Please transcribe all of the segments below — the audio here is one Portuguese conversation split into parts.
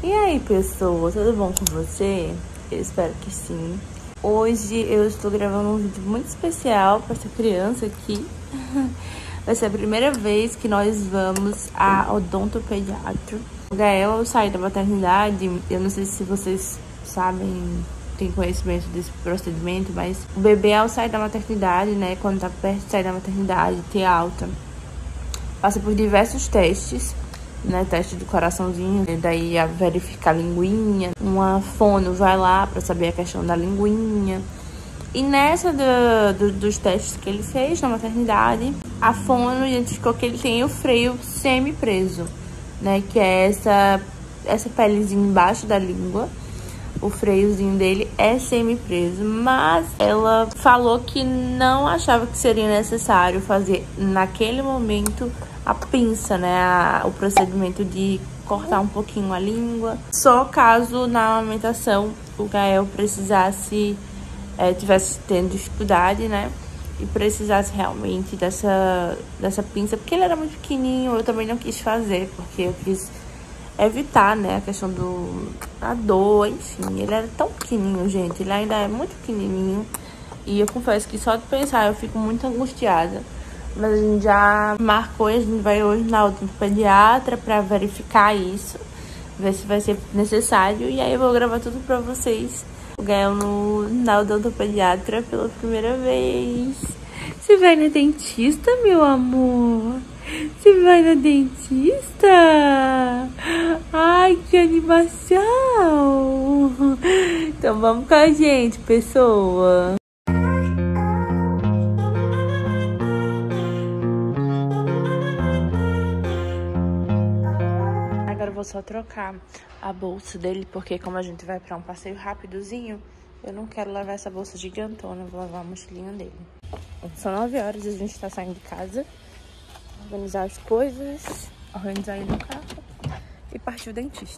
E aí, pessoal, tudo bom com você? Eu espero que sim. Hoje eu estou gravando um vídeo muito especial para essa criança aqui. Vai ser a primeira vez que nós vamos a odontopediatra. O Gael saiu da maternidade, eu não sei se vocês sabem, tem conhecimento desse procedimento, mas o bebê ao sair da maternidade, né, quando tá perto de sair da maternidade, ter alta, passa por diversos testes, né, teste do coraçãozinho, daí a verificar a linguinha, uma fono vai lá pra saber a questão da linguinha. E nessa dos testes que ele fez na maternidade, a fono identificou que ele tem o freio semi-preso, né, que é essa pelezinha embaixo da língua. O freiozinho dele é semi-preso, mas ela falou que não achava que seria necessário fazer naquele momento a pinça, né, o procedimento de cortar um pouquinho a língua, só caso na amamentação o Gael precisasse, tivesse tendo dificuldade, né, e precisasse realmente dessa pinça, porque ele era muito pequenininho. Eu também não quis fazer, porque eu quis evitar, né, a questão da dor, enfim. Ele era tão pequenininho, gente, ele ainda é muito pequenininho, e eu confesso que só de pensar eu fico muito angustiada. Mas a gente já marcou, a gente vai hoje na odontopediatra pra verificar isso, ver se vai ser necessário, e aí eu vou gravar tudo pra vocês. O Gael na odontopediatra pela primeira vez. Você vai na dentista, meu amor? Você vai na dentista? Ai, que animação! Então vamos com a gente, pessoa. Agora eu vou só trocar a bolsa dele, porque como a gente vai pra um passeio rapidozinho, eu não quero levar essa bolsa gigantona, vou levar a mochilinha dele. São 9 horas e a gente tá saindo de casa, organizar as coisas, organizar ele no carro e partir o dentista.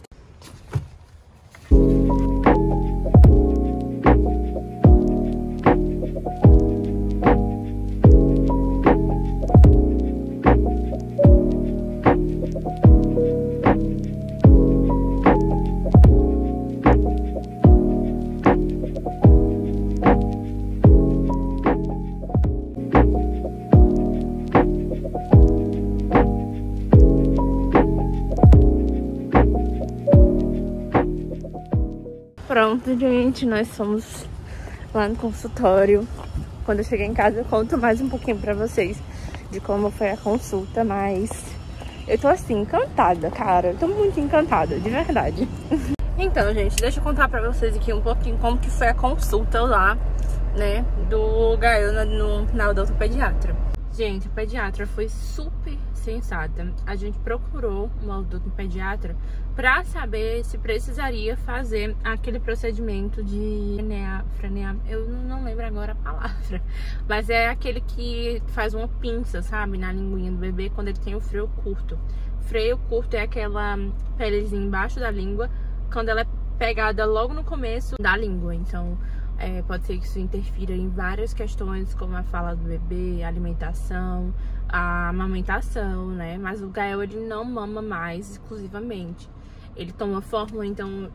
Pronto, gente, nós fomos lá no consultório. Quando eu cheguei em casa eu conto mais um pouquinho pra vocês de como foi a consulta, mas eu tô assim, encantada, cara. Eu tô muito encantada, de verdade. Então, gente, deixa eu contar pra vocês aqui um pouquinho como que foi a consulta lá, né, do Gael na odontopediatra. Gente, a pediatra foi super sensata. A gente procurou uma odontopediatra pra saber se precisaria fazer aquele procedimento de frenear, eu não lembro agora a palavra, mas é aquele que faz uma pinça, sabe, na linguinha do bebê quando ele tem o freio curto. Freio curto é aquela pelezinha embaixo da língua, quando ela é pegada logo no começo da língua. Então pode ser que isso interfira em várias questões, como a fala do bebê, a alimentação, a amamentação, né? Mas o Gael, ele não mama mais exclusivamente. Ele toma fórmula, então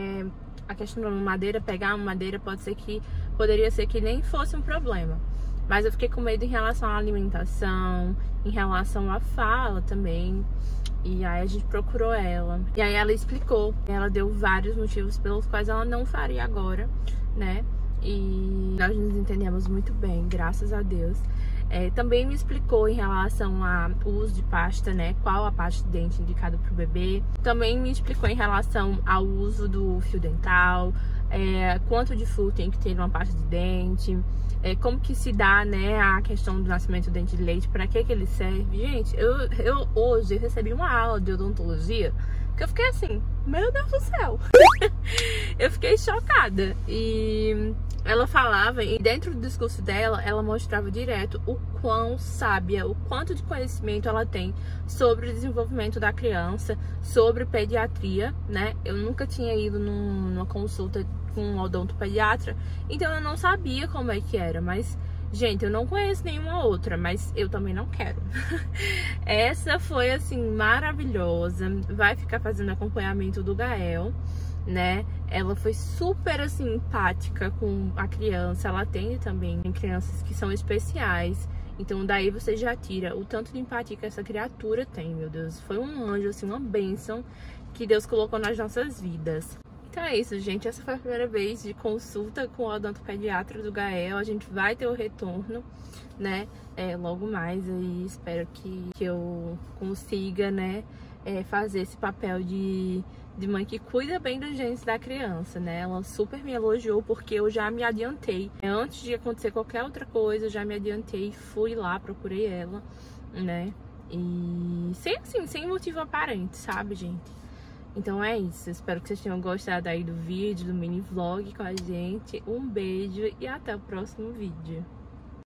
a questão da mamadeira, pegar a mamadeira, poderia ser que nem fosse um problema. Mas eu fiquei com medo em relação à alimentação, em relação à fala também. E aí a gente procurou ela. E aí ela explicou. Ela deu vários motivos pelos quais ela não faria agora, né? E nós nos entendemos muito bem, graças a Deus. Também me explicou em relação ao uso de pasta, né? Qual a pasta de dente indicada para o bebê. Também me explicou em relação ao uso do fio dental, quanto de fio tem que ter numa pasta de dente, como que se dá, né, a questão do nascimento do dente de leite, para que ele serve. Gente, eu hoje recebi uma aula de odontologia que eu fiquei assim, meu Deus do céu. Eu fiquei chocada. E ela falava, e dentro do discurso dela, ela mostrava direto o quão sábia, o quanto de conhecimento ela tem sobre o desenvolvimento da criança, sobre pediatria, né? Eu nunca tinha ido numa consulta com um odontopediatra, então eu não sabia como é que era, mas Gente, eu não conheço nenhuma outra, mas eu também não quero. Essa foi, assim, maravilhosa. Vai ficar fazendo acompanhamento do Gael, né? Ela foi super, assim, empática com a criança. Ela atende também crianças que são especiais. Então, daí você já tira o tanto de empatia que essa criatura tem, meu Deus. Foi um anjo, assim, uma bênção que Deus colocou nas nossas vidas. Então é isso, gente. Essa foi a primeira vez de consulta com o odontopediatra do Gael. A gente vai ter o retorno, né? Logo mais aí. Espero que eu consiga, né? Fazer esse papel de mãe que cuida bem dos genes da criança, né? Ela super me elogiou porque eu já me adiantei. Antes de acontecer qualquer outra coisa, eu já me adiantei, fui lá, procurei ela, né? E sem motivo aparente, sabe, gente? Então é isso, espero que vocês tenham gostado aí do vídeo, do mini vlog com a gente. Um beijo e até o próximo vídeo.